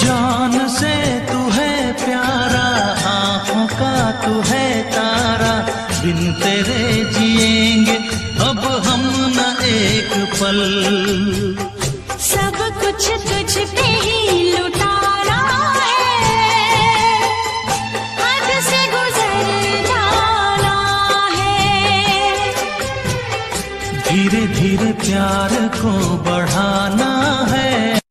जान से तू है प्यारा, आँखों का तू है तारा, बिन तेरे जिएंगे अब हम न एक पल। सब कुछ तुझ पे ही लुटाना है, हद से गुजर जाना है। धीरे धीरे प्यार को बढ़ाना है।